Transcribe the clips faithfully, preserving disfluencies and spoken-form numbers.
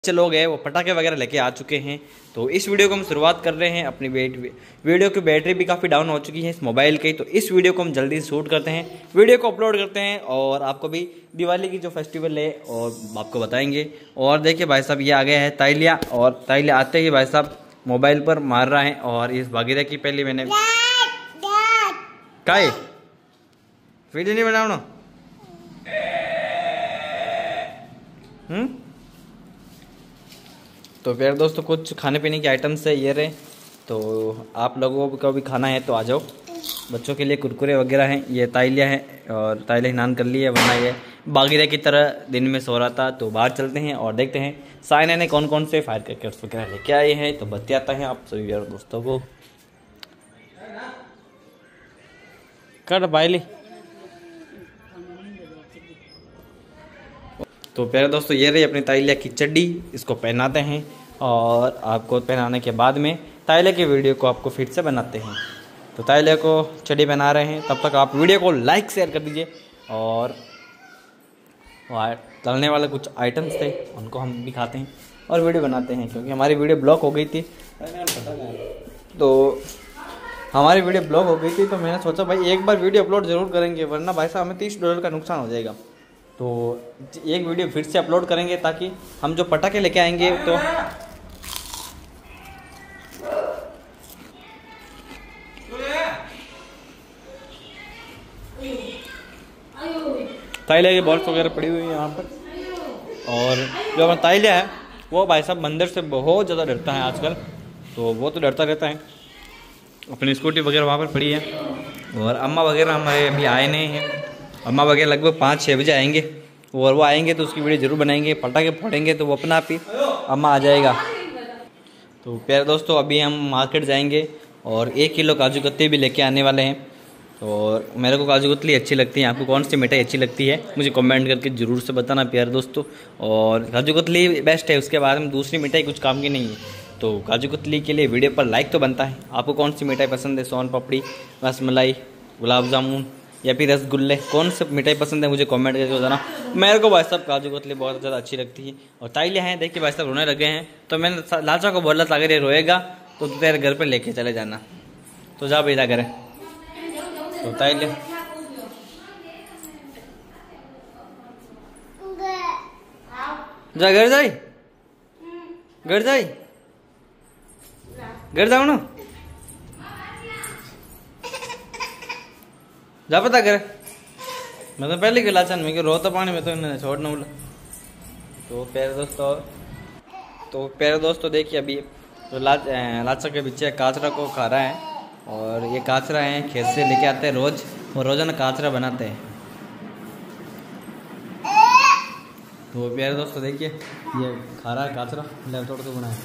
बच्चे लोग हैं वो पटाखे वगैरह लेके आ चुके हैं। तो इस वीडियो को हम शुरुआत कर रहे हैं। अपनी वीडियो की बैटरी भी काफ़ी डाउन हो चुकी है इस मोबाइल की, तो इस वीडियो को हम जल्दी से शूट करते हैं, वीडियो को अपलोड करते हैं और आपको भी दिवाली की जो फेस्टिवल है और आपको बताएंगे। और देखिए भाई साहब ये आ गया है ताइलिया, और ताइलिया आते ही भाई साहब मोबाइल पर मार रहा है। और इस भागीरथ की पहले मैंने काय वीडियो नहीं बनाओ ना। हम्म तो प्यारे दोस्तों कुछ खाने पीने के आइटम्स है ये रहे, तो आप लोगों को भी खाना है तो आ जाओ। बच्चों के लिए कुरकुरे वगैरह हैं, ये ताइलिया है और ताइलिया स्नान कर लिया, वरना ये बागीरा की तरह दिन में सो रहा था। तो बाहर चलते हैं और देखते हैं साइना ने कौन कौन से फायर क्रैकर्स वगैरह लेके आए हैं, तो बताता हैं आप सभी यार दोस्तों को। कर बाइली तो प्यारे दोस्तों ये रही अपनी ताइलिया की चड्डी, इसको पहनाते हैं और आपको पहनाने के बाद में ताइलिया की वीडियो को आपको फिर से बनाते हैं। तो ताइलिया को चड्डी पहना रहे हैं, तब तक आप वीडियो को लाइक शेयर कर दीजिए। और तलने वाले कुछ आइटम्स थे उनको हम भी खाते हैं और वीडियो बनाते हैं, क्योंकि हमारी वीडियो ब्लॉक हो गई थी। तो हमारी वीडियो ब्लॉक हो गई थी तो मैंने सोचा भाई एक बार वीडियो अपलोड ज़रूर करेंगे, वरना भाई साहब हमें तीस डॉलर का नुकसान हो जाएगा। तो एक वीडियो फिर से अपलोड करेंगे ताकि हम जो पटाखे लेके आएंगे तो ताइलिया की बॉल्स वगैरह पड़ी हुई है यहाँ पर। और जो हमारा ताइलिया है वो भाई साहब मंदिर से बहुत ज़्यादा डरता है आजकल, तो वो तो डरता रहता है। अपनी स्कूटी वगैरह वहाँ पर पड़ी है और अम्मा वगैरह हमारे अभी आए नहीं हैं। अम्मा वगैरह लगभग पाँच छः बजे आएंगे और वो आएंगे तो उसकी वीडियो ज़रूर बनाएंगे। पटाखे फोड़ेंगे तो वो अपना आप ही अम्मा आ जाएगा। तो प्यारे दोस्तों अभी हम मार्केट जाएंगे और एक किलो काजू कतली भी लेके आने वाले हैं। और मेरे को काजू कतली अच्छी लगती है, आपको कौन सी मिठाई अच्छी लगती है मुझे कमेंट करके ज़रूर से बताना प्यारे दोस्तों। और काजू कतली बेस्ट है, उसके बाद में दूसरी मिठाई कुछ काम की नहीं है। तो काजू कतली के लिए वीडियो पर लाइक तो बनता है। आपको कौन सी मिठाई पसंद है, सोन पापड़ी, रसमलाई, गुलाब जामुन या फिर रसगुल्ले, कौन सी मिठाई पसंद है मुझे कमेंट करके बताना। मेरे को भाई साहब काजू कतली बहुत ज़्यादा अच्छी लगती है। और ताइलिया हैं देखिए भाई साहब रोने लगे हैं, तो मैंने लाचा को बोला था अगर ये रोएगा तो तेरे घर पे लेके चले जाना। तो जा भेजा करें। तो ताइलिया जा घर जाई घर जाई घर जाओ ना, जा पता करे। मैं तो पहले के लाचन में कि रोता पानी में तो इन्हें छोड़ना बोला। तो प्यारे दोस्तों तो प्यारे दोस्तों देखिए अभी तो लाच लाचा के पीछे काचरा को खा रहा है। और ये काचरा है खेत से लेके आते हैं रोज, और रोजाना काचरा बनाते हैं। तो प्यारे दोस्तों देखिए ये खा रहा है काचरा, ले तोड़ तो बनाए।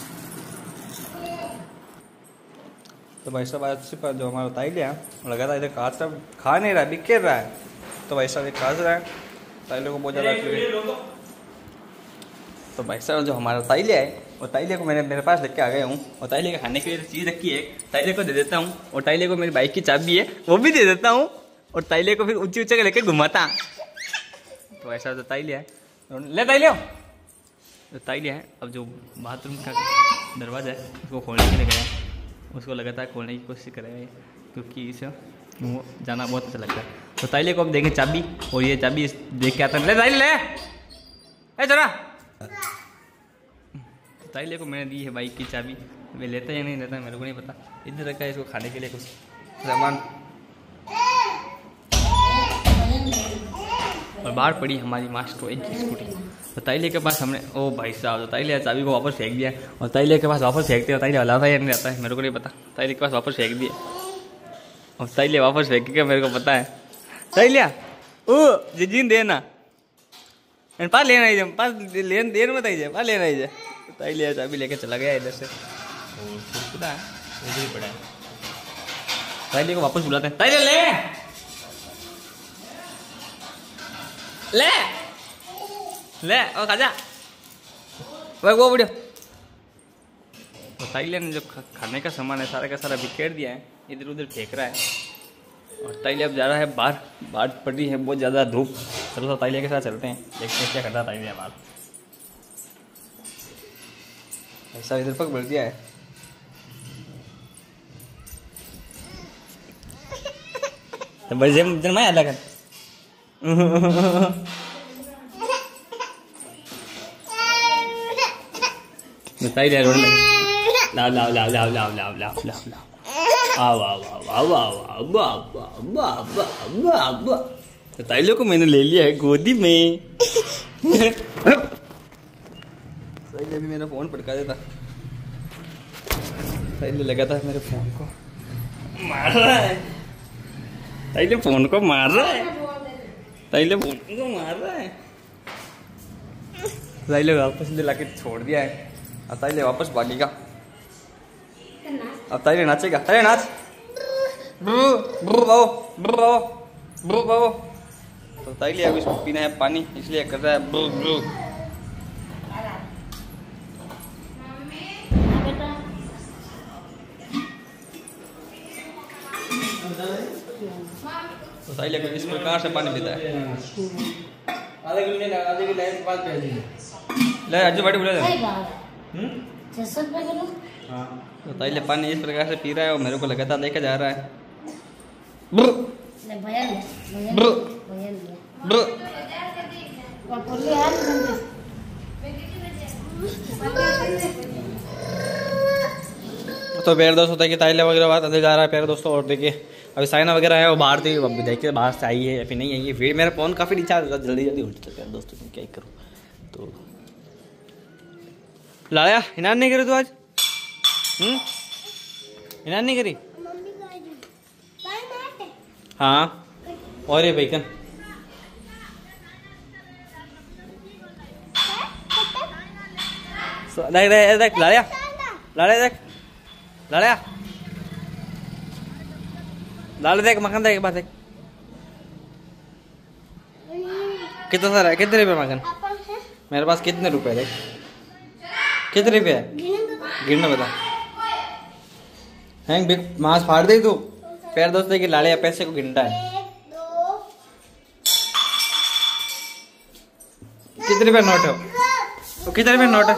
तो भाई साहब आज पर जो हमारा ताइलिया लगा था इधर काचरा खा नहीं रहा, बिखेर रहा है। तो भाई साहब ये काचरा है, ताइलिया को बहुत ज़्यादा। तो भाई साहब जो हमारा ताइलिया है और ताइलिया को मैंने मेरे पास लेके आ गया हूँ। और ताइलिया का खाने के लिए चीज़ रखी है, ताइलिया को दे देता हूँ। और ताइलिया को मेरी बाइक की चाबी है वो भी दे देता हूँ, और ताइलिया को फिर ऊंचे ऊंचे लेके घुमाता। तो ऐसा जो ताइलिया है ले ताइलिया जो ताइलिया है। अब जो बाथरूम का दरवाज़ा है उसको खोलने के लिए गया, उसको लगातार खोलने की कोशिश करेगा क्योंकि इसे वो जाना बहुत अच्छा लगता है। तो ताइलिया को अब देंगे चाबी, और ये चाबी देख के आता है। ले ताइलिया ले चला। ताइलिया को मैंने दी है बाइक की चाबी, वे लेता या नहीं लेता मेरे को नहीं पता। इधर रखा है इसको खाने के लिए कुछ सामान। और बाहर पड़ी हमारी मास्टर एक स्कूटी। तो ताइलिया के पास हमने ओ भाई साहब तो ताइलिया चाबी को वापस फेंक दिया। और ताइलिया के पास वापस फेंकते हो ताइलिया लाता या नहीं लाता है मेरे को नहीं पता। ताइलिया के पास वापस फेंक दिया और ताइलिया वापस फेंक के मेरे को पता है। ताइलिया ओ जिन देना पास लेना ही पास लेन देर में ताइजे पास लेना ही। ताइलिया चाबी लेके चला गया इधर से, और खुदा है इधर ही पड़ा है। ताइलिया को वापस बुलाते हैं। ताइलिया ले ले ले ओ खाजा वो वो वीडियो। तो ताइलिया ने जो खाने का सामान है सारा का सारा बिखेर दिया है, इधर उधर फेंक रहा है। और ताइलिया अब जा रहा है बाहर, बाहर पड़ रही है बहुत ज़्यादा धूप। चलो तो ताइलिया के साथ चलते हैं, देखते हैं क्या करता है ताइलिया बाहर। ऐसा इधर तक भर दिया है। तो बड़ी जेब में मैं अलग बताइए रोड लगे लाओ लाओ लाओ लाओ लाओ लाओ लाओ लाओ लाओ आओ आओ आओ आओ आओ आओ बाबा बाबा बाबा। तो ताइलो को मैंने ले लिया है गोदी में। ताइले भी मेरा फोन पटका देता। ताइले लगा था मेरे फोन को मार रहा है। ताइले फोन को मार रहा है। ताइले फोन को मार रहा है। ताइले वापस दिला के छोड़ दिया है। अब ताइले वापस भागेगा। अब ताइले नाचेगा। अरे नाच ब्रू ब्रू आओ ब्रू आओ ब्रू आओ। तो ताइले अभी इसको पीना है पानी इसलिए कर रहा है ब्रू ब्रू। तो ताइले इस प्रकार से पानी पीता है। आधे किलो ले आधे किलो ले पास पे ले अज्जू बड़ी बोले हम्म छह सौ रुपए किलो। हां तो ताइले पानी इस प्रकार से पी रहा है और मेरे को लगातार लेके जा रहा है। ब्र ले भैया ले ब्र भैया ले ब्र और पुल्ली हाल बंदे। तो प्यारे दोस्तों देखिए ताइले वगैरह बात अंदर जा रहा है प्यारे दोस्तों। और देखिए अभी साइना वगैरह है वो बाहर थी। अभी देखिए बाहर से आई है या फिर नहीं आई है। फिर मेरा फोन काफ़ी रिचार्ज होता जल्दी जल्दी उल्टा प्यारे दोस्तों क्या करूँ। तो लाया इनान नहीं करी तू आज हम्म इनान नहीं करी। हाँ और ये बेकन देख देख देख लाया लाया देख लाया लाल देख मक्खन देख बात देख कितना सारा है। कितने रुपए मक्खन मेरे पास कितने रुपए देख कितने रुपए है गिरना बता। हैंग बिग मांस फाड़ दे तू। पैर दोस्त देखिए लाड़े पैसे को गिनता है। कितने रुपए नोट है तो कितने रुपए नोट है।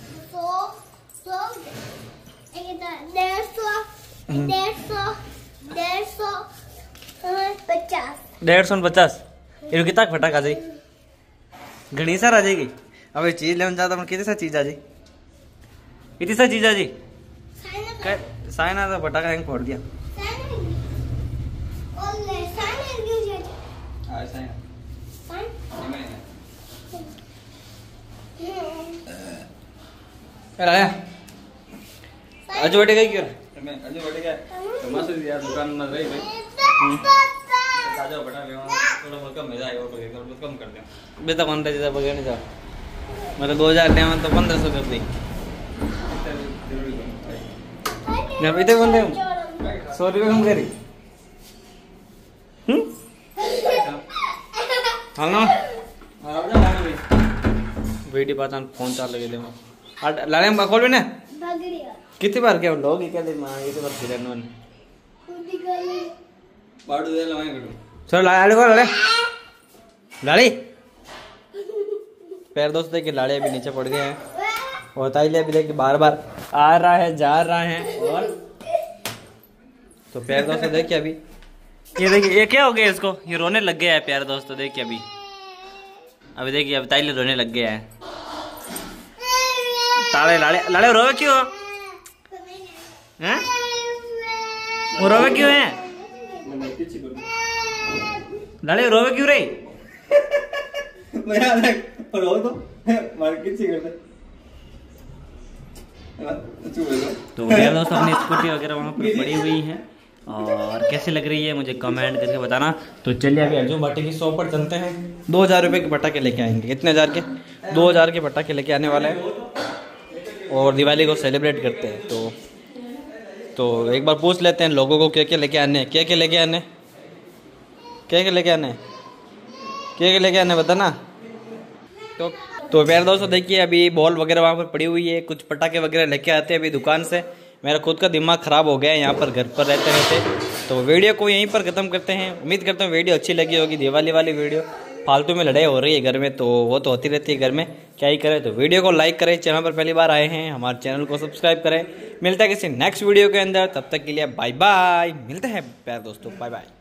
डेढ़ सौ पचास ये कितना फटाक आ जाए घनी सार आ जाएगी। अब ये चीज लेने जाता कितनी सा चीज आ जाए कितनी सा चीज आ जाए। साइना तो फटाका हैंग फोड़ दिया। अजू बटे गई क्यों अजू बटे गया मस्त यार दुकान में रही भाई ताजा बटा ले थोड़ा बहुत कम हो जाएगा और बहुत कम कर दे बेटा कौन रहा जैसा बगैर नहीं जा मतलब दो हजार ले तो पंद्रह सौ कर दी ना इतने बोल रहे हूँ सौ रुपये कम करी हम्म हाँ ना वीडियो पाता फोन चाल लगे दे लाने खोल भी ना कितनी बार क्या लोग क्या दे मां कितनी बार फिर नोन बाडू दे लवाए करो चल लाले को लाले लाली पैर दोस्त देखिए लाड़े अभी नीचे पड़ गए हैं और ताइले अभी देखिए बार बार आ रहा है जा रहा है। और तो पैर दोस्तों देखिए अभी ये देखिए ये क्या हो गया इसको ये रोने लग गया है प्यारे दोस्तों। देखिए अभी अभी देखिए अभी ताइले रोने लग गया है। ताले लाड़े लाड़े रोवे क्यों हैं वो रोवे क्यों है लाड़े रोवे क्यों रे रो तो मार किसी करते। तो यार दोस्तों अपनी स्कूटी वगैरह वहाँ पर पड़ी हुई है और कैसी लग रही है मुझे कमेंट करके बताना। तो चलिए अभी अर्जुन भट्टी की शॉप पर चलते हैं। दो हज़ार रुपये के पटाखे लेके आएंगे। कितने हज़ार के दो हज़ार के पटाखे लेके आने वाले हैं और दिवाली को सेलिब्रेट करते हैं। तो तो एक बार पूछ लेते हैं लोगों को क्या क्या लेके आने क्या क्या लेके आने क्या क्या लेके आने क्या क्या लेके आने बता ना। तो तो प्यारे दोस्तों देखिए अभी बॉल वगैरह वहाँ पर पड़ी हुई है कुछ पटाखे वगैरह लेके आते हैं अभी दुकान से। मेरा खुद का दिमाग ख़राब हो गया है यहाँ पर घर पर रहते रहते। तो वीडियो को यहीं पर ख़त्म करते हैं। उम्मीद करता हूँ वीडियो अच्छी लगी होगी दिवाली वाली वीडियो फालतू में लड़ाई हो रही है घर में, तो वो तो होती रहती है घर में, क्या ही करें। तो वीडियो को लाइक करें, चैनल पर पहली बार आए हैं हमारे चैनल को सब्सक्राइब करें। मिलता है किसी नेक्स्ट वीडियो के अंदर, तब तक के लिए बाय बाय। मिलते हैं प्यारे दोस्तों, बाय बाय।